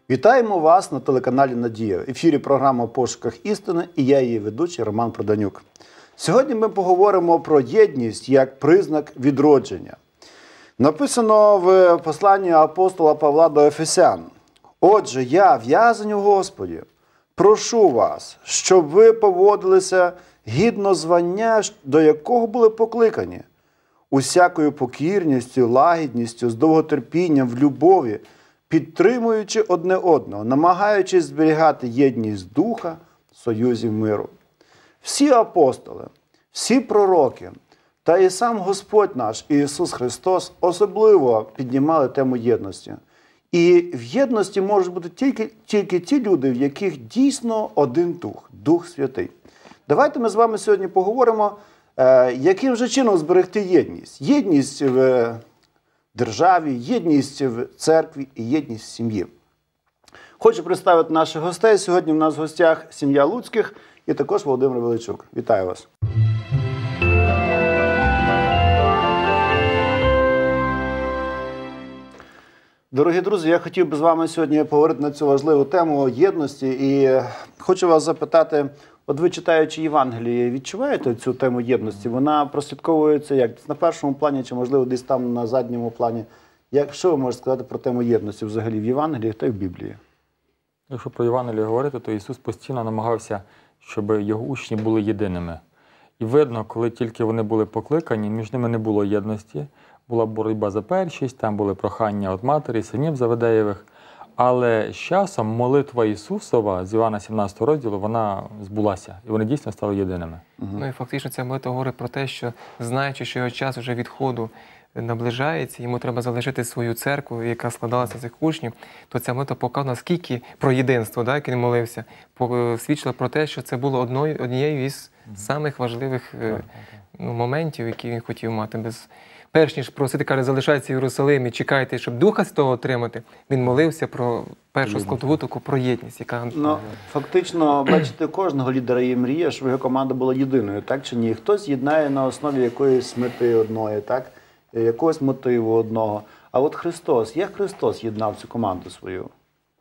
Вітаємо вас на телеканалі «Надія». В ефірі програма «В пошуках істини» і я її ведучий Роман Проданюк. Сьогодні ми поговоримо про єдність як признак відродження. Написано в посланні апостола Павла до Ефесян. «Отже, я, в'язень у Господі, прошу вас, щоб ви поводилися гідно звання, до якого були покликані, усякою покірністю, лагідністю, з довготерпінням, в любові, підтримуючи одне одного, намагаючись зберігати єдність духа в союзі миру». Всі апостоли, всі пророки та і сам Господь наш Ісус Христос особливо піднімали тему єдності. І в єдності можуть бути тільки ті люди, в яких дійсно один Дух, Дух Святий. Давайте ми з вами сьогодні поговоримо, яким же чином зберегти єдність. Єдність в державі, єдність в церкві і єдність в сім'ї. Хочу представити наших гостей. Сьогодні в нас в гостях сім'я Луцьких і також Володимир Величук. Вітаю вас. Дорогі друзі, я хотів би з вами сьогодні поговорити на цю важливу тему єдності. І хочу вас запитати, от ви, читаючи Євангеліє, відчуваєте цю тему єдності? Вона прослідковується як на першому плані, чи, можливо, десь там на задньому плані? Що ви можете сказати про тему єдності взагалі в Євангелії та й в Біблії? Якщо про Євангеліє говорити, то Ісус постійно намагався, щоб його учні були єдиними. І видно, коли тільки вони були покликані, між ними не було єдності, була боротьба за першість, там були прохання від матері, синів Заведеєвих. Але з часом молитва Ісусова з Івана 17 розділу, вона збулася. І вони дійсно стали єдиними. Ну і фактично ця молитва говорить про те, що знаючи, що його час вже відходу наближається, йому треба залишити свою церкву, яка складалася з цих учнів, то ця молитва показує, наскільки про єдинство, яке він молився, свідчила про те, що це було однією із самих важливих моментів, які він хотів мати. Перш ніж просити, каже, залишайтеся в Єрусалимі, чекайте, щоб Духа Святого отримати, він молився про першу складову таку про єдність, яка... Фактично, бачите, кожного лідера є мрія, щоб його команда була єдиною, так чи ні? Хтось єднає на основі якоїсь мети одної, так? Якогось мотиву одного. А от Христос, як Христос єднав цю команду свою?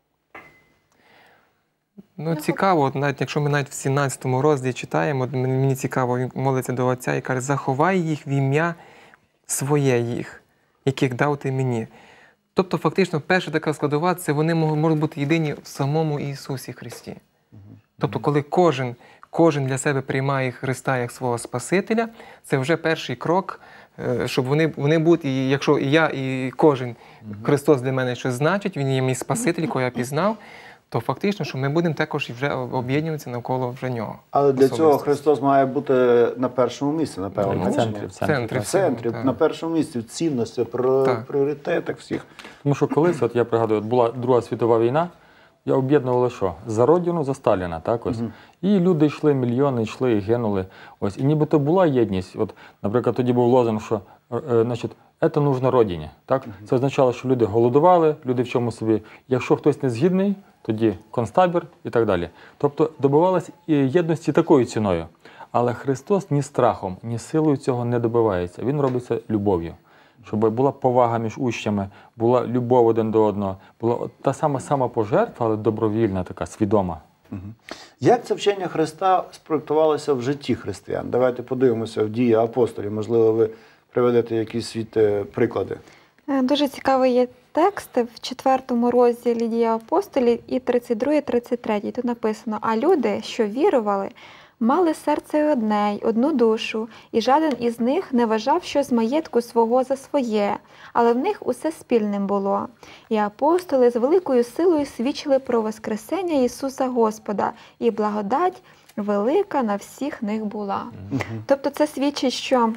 Ну, цікаво, навіть якщо ми навіть в 17 розділі читаємо, мені цікаво, він молиться до Отця і каже, заховай їх в ім'я своє їх, яких дав ти мені. Тобто, фактично, перша така складова, це вони можуть бути єдині в самому Ісусі Христі. Тобто, коли кожен для себе приймає Христа як свого Спасителя, це вже перший крок, щоб вони будуть, і якщо і я, і кожен, Христос для мене щось значить, Він є мій Спаситель, якого я пізнав, то фактично, що ми будемо також вже об'єднуватися навколо вже Нього. Але для цього Христос має бути на першому місці, напевно. В центрі. На першому місці, в цінності, пріоритетах всіх. Тому що колись, от я пригадую, була Друга світова війна, я об'єднували що? За Родину, за Сталіна, так ось. І люди йшли, мільйони йшли і гинули. Ось. І нібито була єдність. От, наприклад, тоді був лозунг, що, значить, це нужно Родині, так? Це означало, що люди голодували, люди в чому собі. Якщо хтось не згідний, тоді концтабір і так далі. Тобто добивалась єдності такою ціною. Але Христос ні страхом, ні силою цього не добивається. Він робить це любов'ю. Щоб була повага між учнями, була любов один до одного, була та сама самопожертва, але добровільна, така, свідома. Як це вчення Христа спроектувалося в житті християн? Давайте подивимося в дії апостолів. Можливо, ви приведете якісь приклади. Дуже цікавий є текст в 4 розділі «Дії апостолів» і 32-33. Тут написано, «А люди, що вірували, мали серце одне й одну душу, і жаден із них не вважав щось з маєтку свого за своє, але в них усе спільним було. І апостоли з великою силою свідчили про воскресення Ісуса Господа, і благодать велика на всіх них була». Тобто це свідчить, що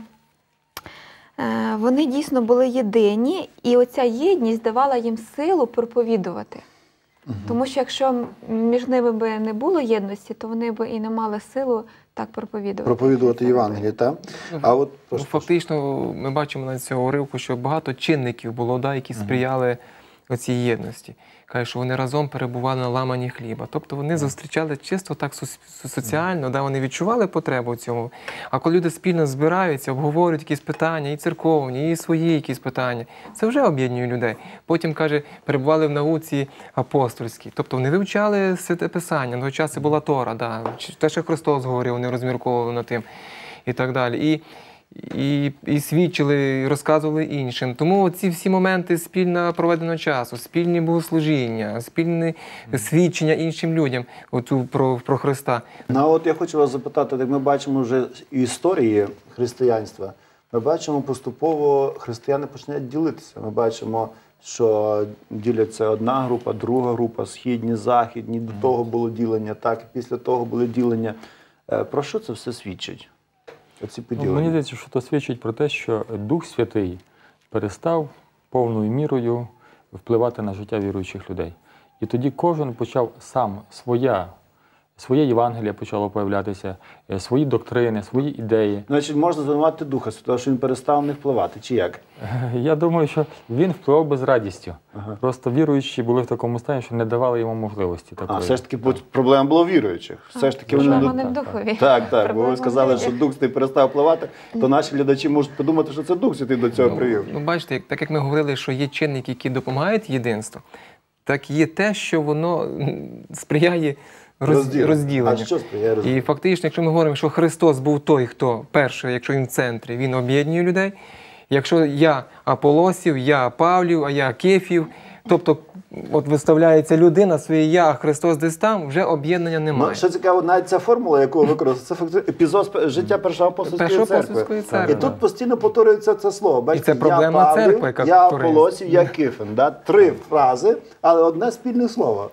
вони дійсно були єдині, і оця єдність давала їм силу проповідувати. Тому що якщо між ними би не було єдності, то вони б і не мали силу так проповідувати. Проповідувати Євангеліє, так? Фактично, ми бачимо на цього уривку, що багато чинників було, які сприяли оцій єдності. Каже, що вони разом перебували на ламані хліба. Тобто вони зустрічали чисто так соціально, да, вони відчували потребу в цьому. А коли люди спільно збираються, обговорюють якісь питання, і церковні, і свої якісь питання, це вже об'єднує людей. Потім, каже, перебували в науці апостольській. Тобто вони вивчали Святе Писання, на той час це була Тора, да. Те, що Христос говорив, вони розмірковували над тим і так далі. І свідчили, і розказували іншим. Тому ці всі моменти спільно проведеного часу, спільні богослужіння, спільне свідчення іншим людям про Христа. Ну, от я хочу вас запитати, як ми бачимо вже історії християнства, ми бачимо поступово християни починають ділитися. Ми бачимо, що діляться одна група, друга група, східні, західні, до того було ділення, так, і після того були ділення. Про що це все свідчить? Оці поділення? Мені здається, що це свідчить про те, що Дух Святий перестав повною мірою впливати на життя віруючих людей. І тоді кожен почав сам своє Євангеліє почало появлятися, свої доктрини, свої ідеї. Значить, можна звинуватити Духа Святого, що він перестав на них впливати, чи як? Я думаю, що він впливав би з радістю. Просто віруючі були в такому стані, що не давали йому можливості такої. Все ж таки проблема була віруючих. Все ж таки Проблема не в Духові. Так, бо ви сказали, що Дух Святий перестав впливати, то наші глядачі можуть подумати, що це Дух Святий до цього привів. Ну, бачите, так як ми говорили, що є чинники, які допомагають єдинству, так є те, що воно сприяє розділенню. А що сприяє розділенню? І фактично, якщо ми говоримо, що Христос був той, хто перший, якщо він в центрі, він об'єднує людей. Якщо я Аполосів, я Павлів, а я Кефів, тобто от виставляється людина своє я, а Христос десь там, вже об'єднання немає. Ну, що цікаво, навіть ця формула, яку використовується, це фактично епізод життя Першої апостольської церкви. І тут постійно повторюється це слово. Бачите, і це проблема я Павлів, церкви, яка я Аполосів, я Кифен. Да? 3 фрази, але одне спільне слово.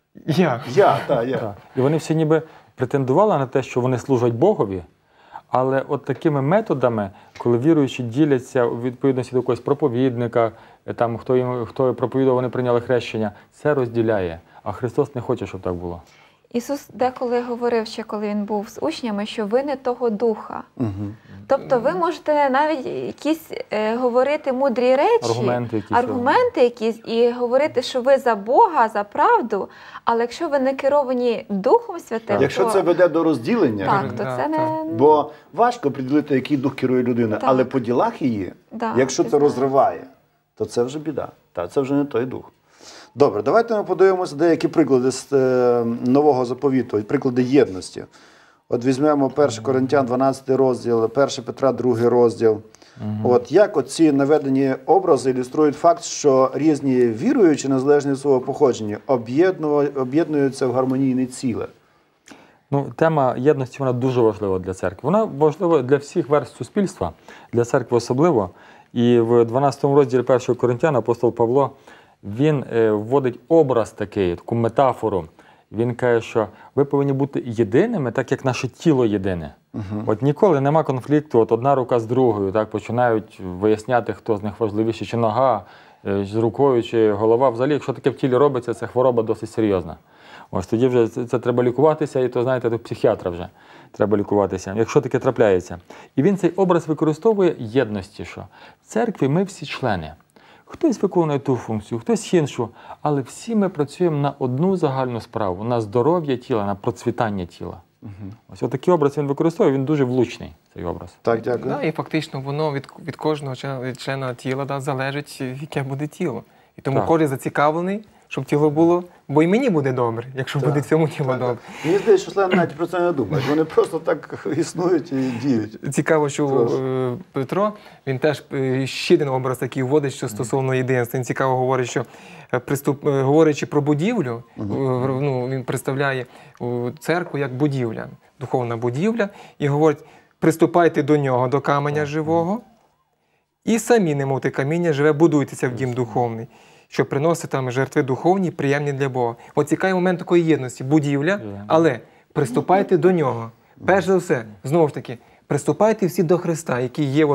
Я. Так. І вони всі ніби претендували на те, що вони служать Богові, але от такими методами, коли віруючі діляться у відповідності до якогось проповідника, там, хто проповідував, вони прийняли хрещення, це розділяє. А Христос не хоче, щоб так було. Ісус деколи говорив ще, коли Він був з учнями, що ви не того духа. Тобто ви можете навіть якісь говорити мудрі речі, аргументи якісь, і говорити, що ви за Бога, за правду, але якщо ви не керовані Духом Святим, якщо це веде до розділення, то це не... Бо важко приділити, який дух керує людина, але по ділах її, якщо це розриває, то це вже біда, це вже не той дух. Добре, давайте ми подивимося деякі приклади з Нового Заповіту, приклади єдності. От візьмемо 1 Коринтян 12 розділ, 1 Петра 2 розділ. От як оці наведені образи ілюструють факт, що різні віруючі, незалежно від свого походження, об'єднуються в гармонійне ціле? Ну, тема єдності, вона дуже важлива для церкви. Вона важлива для всіх верств суспільства, для церкви особливо. І в 12 розділі 1 Коринтян апостол Павло, він вводить образ такий, таку метафору. Він каже, що ви повинні бути єдиними, так як наше тіло єдине. От ніколи нема конфлікту, от одна рука з другою, так, починають виясняти, хто з них важливіший, чи нога з рукою, чи голова. Взагалі, якщо таке в тілі робиться, це хвороба досить серйозна. Ось тоді вже це треба лікуватися, і то, знаєте, до психіатра вже треба лікуватися, якщо таке трапляється. І він цей образ використовує єдності, що в церкві ми всі члени. Хтось виконує ту функцію, хтось іншу, але всі ми працюємо на одну загальну справу, на здоров'я тіла, на процвітання тіла. Ось такий образ він використовує, він дуже влучний, цей образ. Так, дякую. І фактично воно від кожного члена тіла залежить, яке буде тіло. І тому кожен зацікавлений, щоб тіло було, бо і мені буде добре, якщо буде цьому тіло добре. Мені здається, що члени навіть про це не думають. Вони просто так існують і діють. Цікаво, що Петро, він теж ще один образ такий вводить, що стосовно єдинства. Він цікаво говорить, що говорячи про будівлю, він представляє церкву як будівля, духовна будівля, і говорить, приступайте до нього, до каменя живого, і самі, немов те каміння живе, будуйтеся в дім духовний, щоб приносити там жертви духовні, приємні для Бога. От цікавий момент такої єдності. Будівля, але приступайте до нього. Перш за все, знову ж таки, приступайте всі до Христа, який є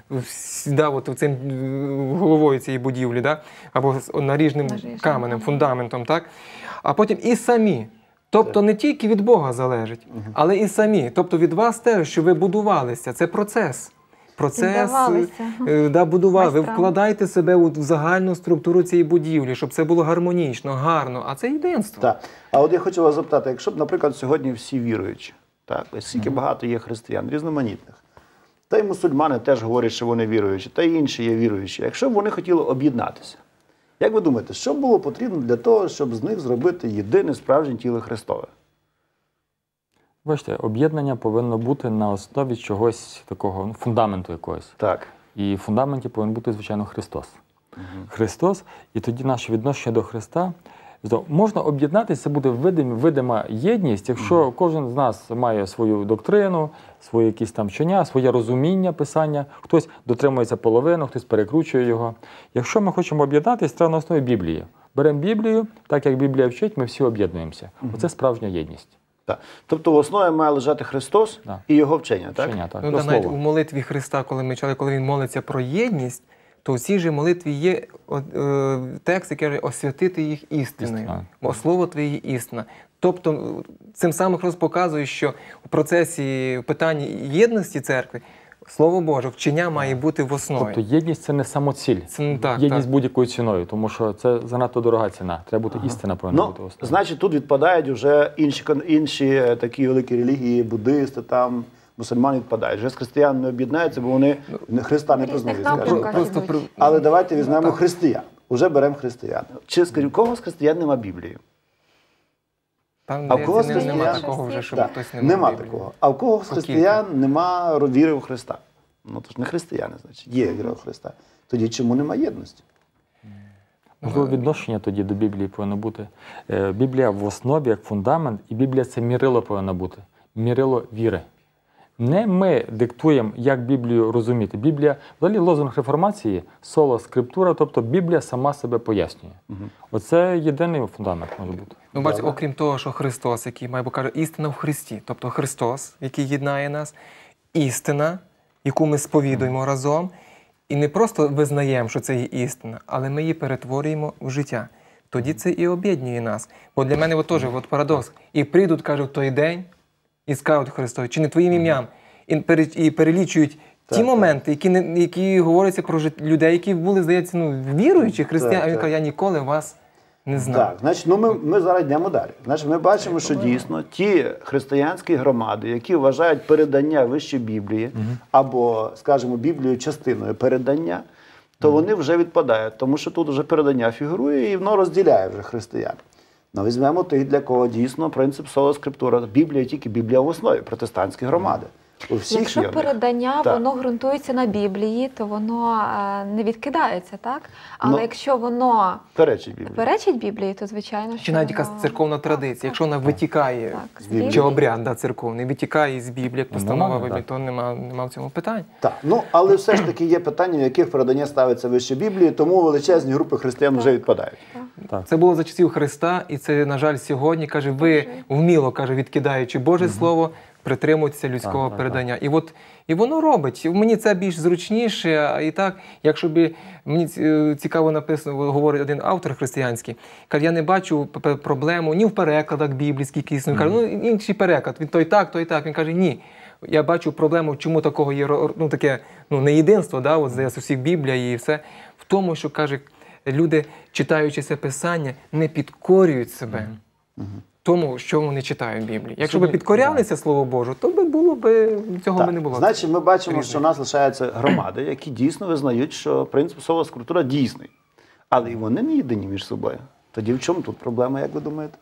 цим головою цієї будівлі, або наріжним каменем, фундаментом. Так? А потім і самі. Тобто не тільки від Бога залежить, але і самі. Тобто від вас теж, що ви будувалися. Це процес. процес Здавалося. будували. Ви Майстрам. вкладаєте себе в загальну структуру цієї будівлі, щоб це було гармонічно, гарно. А це єдинство. Так. А от я хочу вас запитати, якщо б, наприклад, сьогодні всі віруючі, так, ось скільки багато є християн, різноманітних, та й мусульмани теж говорять, що вони віруючі, та й інші є віруючі. Якщо б вони хотіли об'єднатися, як ви думаєте, що було потрібно для того, щоб з них зробити єдине справжнє тіло Христове? Бачите, об'єднання повинно бути на основі чогось такого, ну, фундаменту якогось. Так. І в фундаменті повинен бути, звичайно, Христос. Христос, і тоді наше відношення до Христа. Можна об'єднатися, це буде видима єдність, якщо кожен з нас має свою доктрину, свої якісь там вчення, своє розуміння писання, хтось дотримується половину, хтось перекручує його. Якщо ми хочемо об'єднатися, треба на основі Біблії. Беремо Біблію, так як Біблія вчить, ми всі об'єднуємося. Оце справжня єдність. Так. Тобто в основі має лежати Христос і Його вчення, так? Вчення, так. Ну, До навіть слова. у молитві Христа, коли ми читали, коли він молиться про єдність, то в цій же молитві є текст, який каже «освятити їх істиною», Істина. бо слово Твоє істина. Тобто цим самим Христос показує, що у процесі питання єдності церкви Слово Боже, вчення має бути в основі. Тобто єдність – це не самоціль. Це не так, Єдність так. будь-якою ціною, тому що це занадто дорога ціна. Треба бути істина, повинна бути в основі. Значить, тут відпадають вже інші такі великі релігії, буддисти, там, мусульмани відпадають. Вже з християн не об'єднаються, бо вони Христа не Різних признають, напрямках. скажімо. Просто ідуть. Але давайте візьмемо християн. Уже беремо християн. Чи, скажімо, у кого з християн нема Біблії? Там А в кого з нема християн? такого вже, щоб Так, хтось не нема мав Біблії. такого. А в кого з По християн нема віри в Христа? Ну, то ж не християни, значить. Є віра в Христа. Тоді чому нема єдності? Можливо, відношення тоді до Біблії повинно бути. Біблія в основі, як фундамент, і Біблія – це мірило повинно бути. Мірило віри. Не ми диктуємо, як Біблію розуміти. Біблія, взагалі лозунг реформації – соло скриптура, тобто Біблія сама себе пояснює. Оце єдиний фундамент може бути. Ну, бачите, окрім того, що Христос, який має, бо каже, істина в Христі, тобто Христос, який єднає нас, істина, яку ми сповідуємо разом, і не просто визнаємо, що це є істина, але ми її перетворюємо в життя. Тоді це і об'єднує нас. Бо для мене теж парадокс. І прийдуть, кажуть, в той день, і скажуть Христові, чи не твоїм ім'ям, і перелічують ті моменти, які говоряться про людей, які були, здається, віруючі християни, а він каже, я ніколи вас не знав. Так, значить, ми зараз йдемо далі. Значить, ми бачимо, що дійсно ті християнські громади, які вважають передання вище Біблії, або, скажімо, Біблію частиною передання, то вони вже відпадають, тому що тут вже передання фігурує і воно розділяє вже християн. Ну, візьмемо тих, для кого дійсно принцип соло скриптура. Біблія тільки Біблія в основі, протестантські громади. У всіх Якщо є в них. передання, Так. воно ґрунтується на Біблії, то воно не відкидається, так? Але Ну, якщо воно Перечить Біблії. перечить Біблії, то звичайно, що Чи навіть якась воно- церковна традиція, якщо вона витікає, Так, з Біблії. чи Біблії. обряд церковний, витікає з Біблії, як постанова Нормально, Біблії, так. то нема в цьому питань. Так, але все ж таки є питання, в яких передання ставиться вище Біблії, тому величезні групи християн вже відпадають. Так. Це було за часів Христа, і це, на жаль, сьогодні, каже, ви вміло, каже, відкидаючи Боже Слово, притримуйтеся людського Так. передання. І воно робить. Мені це більш зручніше, а і так, якщо б мені цікаво написано, говорить один автор християнський, каже, я не бачу проблему ні в перекладах біблійських, які існують. Каже, інший переклад, він той так. Він каже, ні. Я бачу проблему, чому такого є таке неєдинство, з усіх Біблія і все, в тому, що, каже, люди, читаючи це писання, не підкорюють себе тому, що вони читають в Біблії. Якщо б підкорялися Слову Божу, то цього б не було. Значить, ми бачимо, Різних. що в нас лишаються громади, які дійсно визнають, що принцип соло скриптура дійсний. Але і вони не єдині між собою. Тоді в чому тут проблема, як ви думаєте?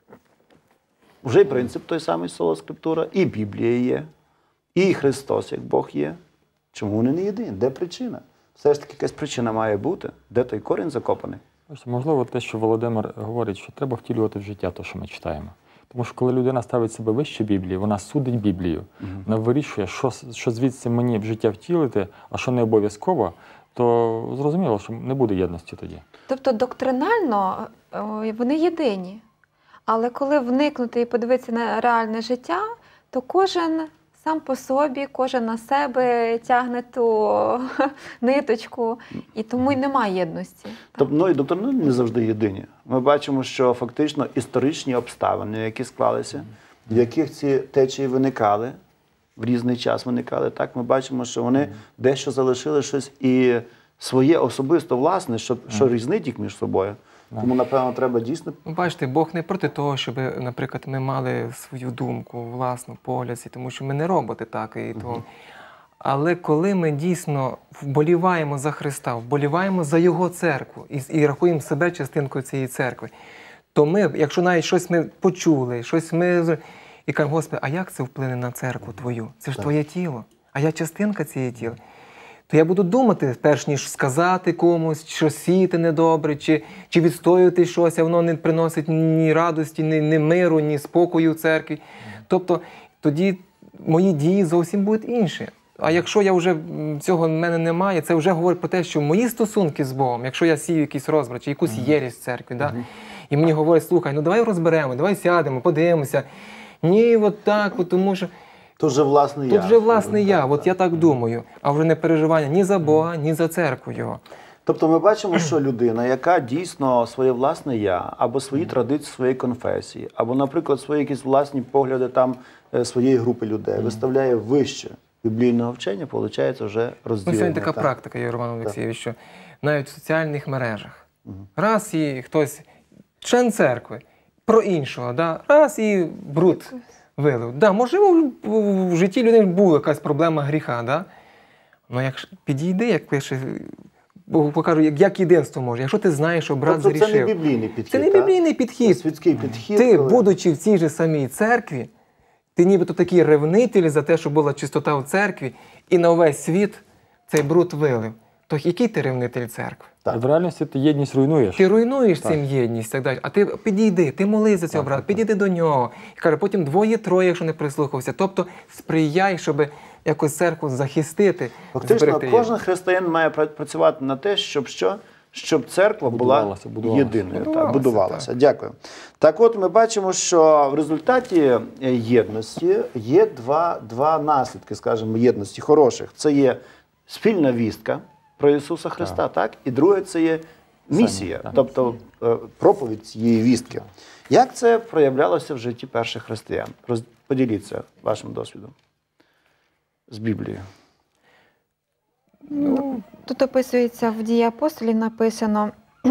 Вже і принцип той самий соло скриптура, і Біблія є, і Христос, як Бог є. Чому вони не єдині? Де причина? Все ж таки якась причина має бути. Де той корінь закопаний? Можливо, те, що Володимир говорить, що треба втілювати в життя те, що ми читаємо. Тому що коли людина ставить себе вище Біблії, вона судить Біблію, вона вирішує, що звідси мені в життя втілити, а що не обов'язково, то зрозуміло, що не буде єдності тоді. Тобто доктринально вони єдині. Але коли вникнути і подивитися на реальне життя, то кожен сам по собі, кожен на себе тягне ту ниточку, і тому й немає єдності. Тобто, і доктринально не завжди єдині. Ми бачимо, що фактично історичні обставини, які склалися, в яких ці течії виникали, в різний час виникали, так ми бачимо, що вони дещо залишили щось і своє особисто власне, що різнить їх між собою. Тому, напевно, треба дійсно... Бачите, Бог не проти того, щоб, наприклад, ми мали свою думку, власну, погляд, тому що ми не роботи, так, і то. Але коли ми дійсно вболіваємо за Христа, вболіваємо за Його церкву і рахуємо себе частинкою цієї церкви, то ми, якщо навіть щось ми почули, щось ми... І кажемо, Господи, а як це вплине на церкву Твою? Це ж Твоє тіло, а я частинка цієї тіла. То я буду думати, перш ніж сказати комусь, що сіяти недобре, чи відстоювати щось, а воно не приносить ні радості, ні миру, ні спокою в церкві. Тобто тоді мої дії зовсім будуть інші. А якщо я вже цього в мене немає, це вже говорить про те, що мої стосунки з Богом, якщо я сію якийсь розбрат, чи якусь єресь в церкві, да? І мені говорять, слухай, ну давай розберемо, давай сядемо, подивимося. Ні, от так, тому що... Тут вже власне я. Тут вже власне я, от я так думаю. А вже не переживання ні за Бога, ні за церкву Його. Тобто ми бачимо, що людина, яка дійсно своє власне я, або свої традиції своєї конфесії, або, наприклад, свої якісь власні погляди там своєї групи людей, виставляє вище біблійного вчення, виходить вже розділення. Сьогодні така практика є, Роман Олексійович, що навіть в соціальних мережах. Раз і хтось, член церкви, про іншого, да? Раз і бруд вилив. Да, можливо, в житті людини була якась проблема гріха, да? Але як підійди, як пише, покажу, як єдинство може. Якщо ти знаєш, що брат згрішив. Це не біблійний підхід. Це не біблійний підхід. Це світський підхід. Ти, будучи в цій же самій церкві, ти нібито такий ревнитель за те, що була чистота в церкві, і на увесь світ цей бруд вилив. То який ти ревнитель церкви? В реальності ти єдність руйнуєш. Ти руйнуєш цим єдність, так далі. А ти підійди, ти молись за цього брата, підійди до нього. І каже, потім двоє-троє, якщо не прислухався. Тобто сприяй, щоб якось церкву захистити. Фактично, кожен християнин має працювати на те, щоб що? Щоб церква була єдиною, будувалася. Так. Дякую. Так от ми бачимо, що в результаті єдності є два наслідки, скажімо, єдності хороших. Це є спільна вістка про Ісуса Христа, так? І друге, це є місія, тобто проповідь цієї вістки. Як це проявлялося в житті перших християн? Поділіться вашим досвідом з Біблії. Тут описується в Дії апостолів, написано,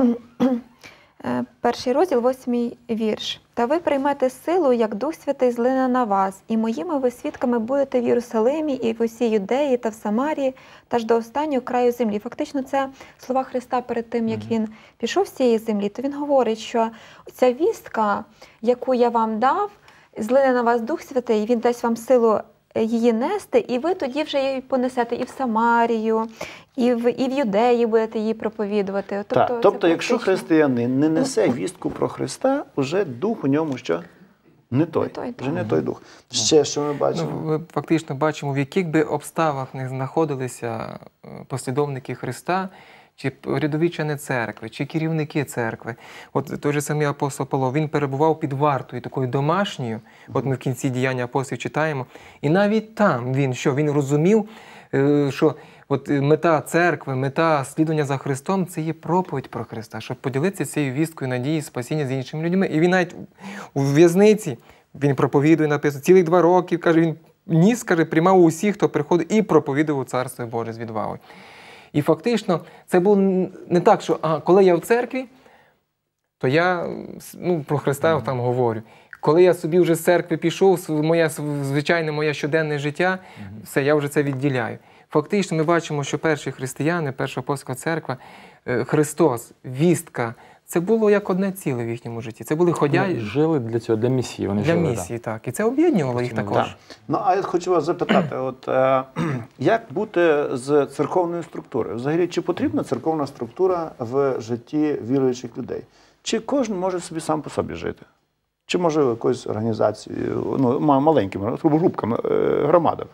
перший розділ, 8 вірш. «Та ви приймете силу, як Дух Святий злине на вас, і моїми ви свідками будете в Єрусалимі, і в усій Юдеї та в Самарії, та ж до останнього краю землі». Фактично, це слова Христа перед тим, як Він пішов з цієї землі, то Він говорить, що ця вістка, яку я вам дав, злине на вас Дух Святий, Він дасть вам силу її нести, і ви тоді вже її понесете і в Самарію, і в Юдеї будете її проповідувати. Тобто якщо християнин не несе вістку про Христа, вже дух у ньому що? Не той. Вже не той дух. Ще що ми бачимо? Ми фактично бачимо, в яких би обставах не знаходилися послідовники Христа, чи рядові члени церкви, чи керівники церкви. От той же самий апостол Павло, він перебував під вартою такою домашньою, от ми в кінці діяння апостолів читаємо, і навіть там він розумів, що от мета церкви, мета слідування за Христом – це є проповідь про Христа, щоб поділитися цією вісткою надії, спасіння з іншими людьми. І він навіть у в'язниці, він проповідує, написано, цілих 2 роки, каже, він ніс, каже, приймав усіх, хто приходив, і проповідував Царство Боже з відвагою. І фактично це було не так, що коли я в церкві, то я про Христа там говорю. Коли я собі вже з церкви пішов, звичайне моє щоденне життя, все, я вже це відділяю. Фактично ми бачимо, що перші християни, перша апостольська церква, Христос, вістка, це було як одне ціле в їхньому житті. Це були ходяї. Жили для цього, для місії. Для місії, так. І це об'єднувало їх також. Ну, а я хочу вас запитати, як бути з церковною структурою? Взагалі, чи потрібна церковна структура в житті віруючих людей? Чи кожен може собі сам по собі жити? Чи може якоюсь організацією, маленькими групками, громадами?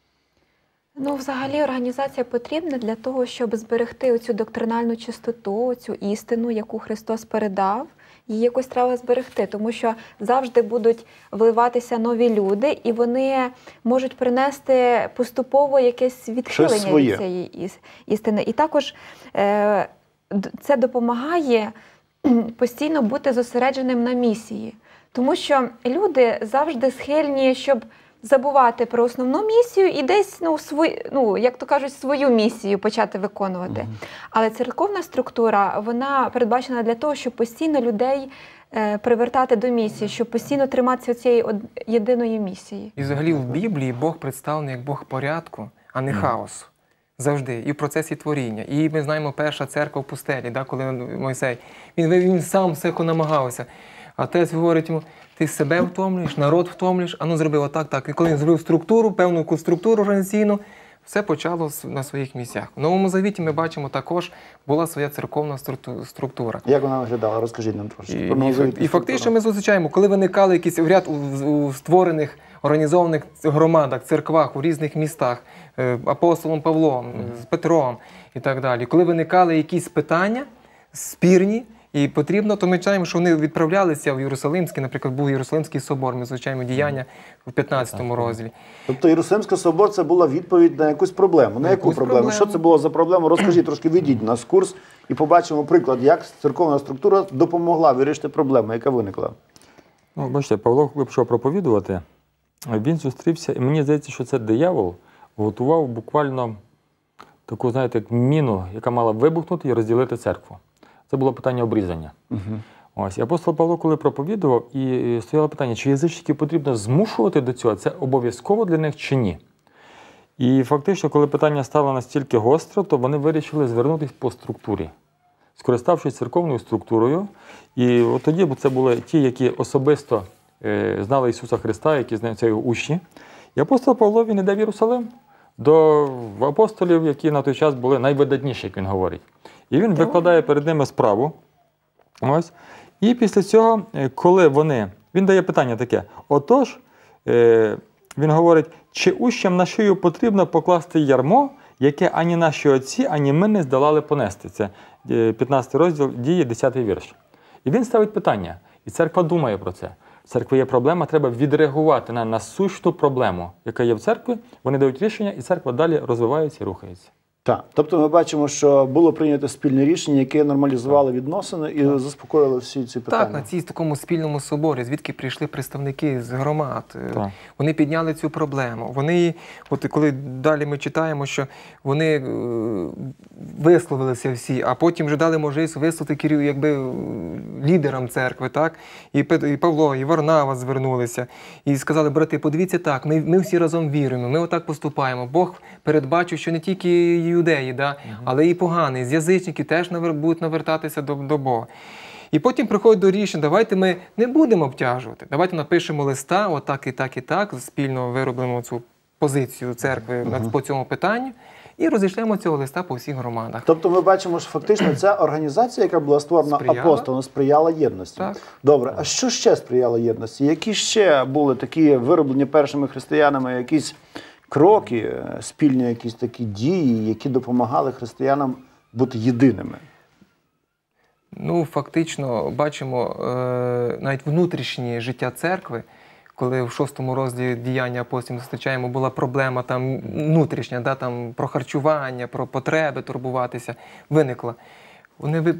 Ну, взагалі, організація потрібна для того, щоб зберегти оцю доктринальну чистоту, цю істину, яку Христос передав. Її якось треба зберегти, тому що завжди будуть вливатися нові люди, і вони можуть принести поступово якесь відхилення від цієї істини. І також це допомагає постійно бути зосередженим на місії. Тому що люди завжди схильні, щоб забувати про основну місію і десь, як то кажуть, свою місію почати виконувати. Але церковна структура, вона передбачена для того, щоб постійно людей привертати до місії, щоб постійно триматися цієї єдиної місії. І взагалі в Біблії Бог представлений як Бог порядку, а не хаосу. Завжди. І в процесі творіння. І ми знаємо перша церква в пустелі, коли Мойсей, він сам все намагався. А Отець говорить йому, ти себе втомлюєш, народ втомлюєш, а ну зроби отак, так. І коли він зробив структуру, певну структуру організаційну, все почало на своїх місцях. В Новому Завіті ми бачимо, також була своя церковна структура. Як вона виглядала? Розкажіть нам трошки. І фактично ми зустрічаємо, коли виникали якісь ряд у створених, організованих громадах, церквах у різних містах, апостолом Павлом, з Петром і так далі. Коли виникали якісь питання спірні, і потрібно, то ми читаємо, що вони відправлялися в Єрусалимський, наприклад, був Єрусалимський собор, ми звучаємо діяння в 15 розділі. Тобто Єрусалимський собор – це була відповідь на якусь проблему. На яку проблему? Що це було за проблема? Розкажіть, трошки відійдіть нас курс і побачимо приклад, як церковна структура допомогла вирішити проблему, яка виникла. Ну, бачите, Павло, коли почав проповідувати, він зустрівся, і мені здається, що це диявол готував буквально таку, знаєте, міну, яка мала вибухнути і розділити церкву. Це було питання обрізання. Ось. І апостол Павло, коли проповідував, і стояло питання, чи язичників потрібно змушувати до цього, це обов'язково для них чи ні. І фактично, коли питання стало настільки гостро, то вони вирішили звернутися по структурі, скориставшись церковною структурою. І от тоді це були ті, які особисто знали Ісуса Христа, які знають його учні. І апостол Павло, він іде в Єрусалим до апостолів, які на той час були найвидатніші, як він говорить. І він викладає перед ними справу. Ось. І після цього, коли він дає питання таке, отож, він говорить, чи учням на шию потрібно покласти ярмо, яке ані наші отці, ані ми не здолали понести. Це 15 розділ Дії, 10 вірш. І він ставить питання, і церква думає про це. В церкві є проблема, треба відреагувати на насущну проблему, яка є в церкві, вони дають рішення, і церква далі розвивається і рухається. Так, тобто ми бачимо, що було прийнято спільне рішення, яке нормалізувало відносини і заспокоїло всі ці питання. Так, на цій такому спільному соборі, звідки прийшли представники з громад, Так. Вони підняли цю проблему. Вони, от коли далі ми читаємо, що вони висловилися всі, а потім вже дали можливість висловити лідерам церкви, так? І Павло, і Варнава звернулися, і сказали, брати, подивіться так, ми всі разом віруємо, ми отак поступаємо. Бог передбачив, що не тільки юдеї, але і погані, з язичників теж будуть навертатися до Бога. І потім приходить до рішення, давайте ми не будемо обтяжувати, давайте напишемо листа, отак і так і так, спільно виробимо цю позицію церкви по цьому питанню і розійшлемо цього листа по всіх громадах. Тобто ми бачимо, що фактично ця організація, яка була створена апостолом, сприяла єдності. Так. Добре, а що ще сприяло єдності? Які ще були такі вироблені першими християнами якісь кроки, спільні якісь такі дії, які допомагали християнам бути єдиними? Ну, фактично, бачимо навіть внутрішнє життя церкви, коли в 6 розділі діяння апостолів зустрічаємо, була проблема там внутрішня, там, про харчування, про потреби турбуватися, виникла. Вони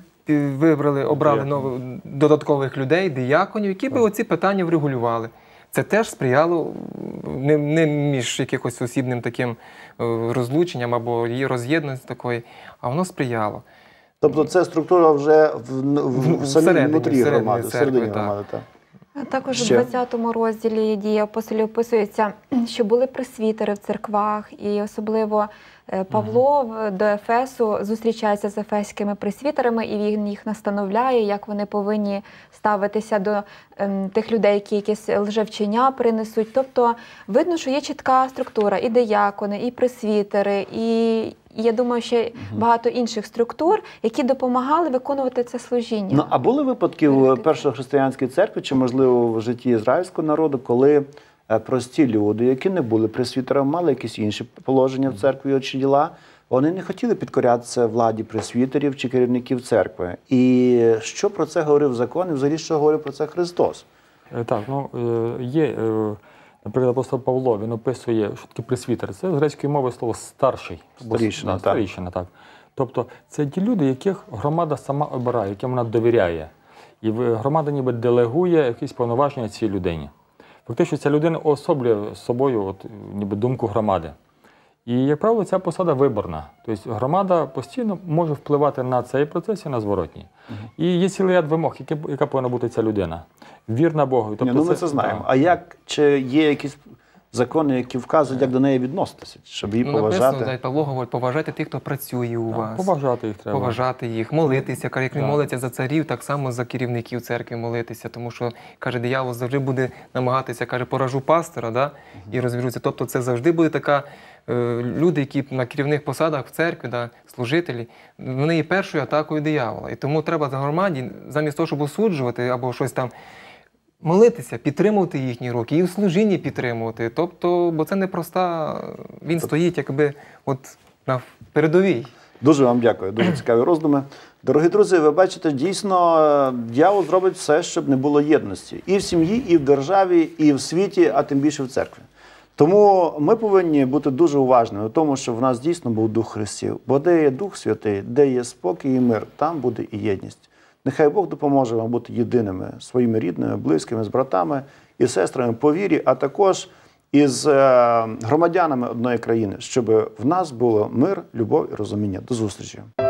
обрали додаткових людей, дияконів, які би оці питання врегулювали. Це теж сприяло не між якихось осібним таким розлученням або її роз'єднаності такої, а воно сприяло. Тобто це структура вже в самій внутрі громади, всередині громади. Також у 20-му розділі дії апостолів описується, що були пресвітери в церквах, і особливо Павло до Ефесу зустрічається з ефеськими пресвітерами, і він їх настановляє, як вони повинні ставитися до тих людей, які якісь лжевчення принесуть. Тобто видно, що є чітка структура, і диякони, і пресвітери, і я думаю, ще багато інших структур, які допомагали виконувати це служіння. Ну, а були випадки в першохристиянській церкві, чи, можливо, в житті ізраїльського народу, коли прості люди, які не були пресвітерами, мали якісь інші положення в церкві чи діла, вони не хотіли підкорятися владі пресвітерів чи керівників церкви. І що про це говорив закон, і взагалі, що говорив про це Христос? Так, є, наприклад, апостол Павло, він описує, що таке пресвітер. Це з грецької мови слово старший. Старішина, так. Тобто це ті люди, яких громада сама обирає, яким вона довіряє. І громада ніби делегує якісь повноваження цій людині. Фактично ця людина уособлює з собою от, ніби думку громади. І, як правило, ця посада виборна. Тобто громада постійно може впливати на цей процес і на зворотній. І є цілий ряд вимог, яка повинна бути ця людина. Вірна Богу. Тобто ми це знаємо. А чи є якісь закони, які вказують, як до неї відноситися, щоб її поважати? Написано, Павло говорить, поважайте тих, хто працює у вас. Поважати їх треба. Поважати їх, молитися. Як не моляться за царів, так само за керівників церкви молитися. Тому що, каже, диявол завжди буде намагатися, каже, поражу пастора, да? І розвіруться. Тобто це завжди буде така, люди, які на керівних посадах в церкві, да, служителі, вони є першою атакою диявола. І тому треба за громаді, замість того, щоб осуджувати або щось там, молитися, підтримувати їхні роки, і в служінні підтримувати. Тобто, бо це непроста, він стоїть якби от на передовій. Дуже вам дякую, дуже цікаві роздуми. Дорогі друзі, ви бачите, дійсно, дьявол зробить все, щоб не було єдності. І в сім'ї, і в державі, і в світі, а тим більше в церкві. Тому ми повинні бути дуже уважними в тому, щоб в нас дійсно був Дух Христів. Бо де є Дух Святий, де є спокій і мир, там буде і єдність. Нехай Бог допоможе вам бути єдиними своїми рідними, близькими, з братами і сестрами по вірі, а також із громадянами одної країни, щоб в нас було мир, любов і розуміння. До зустрічі!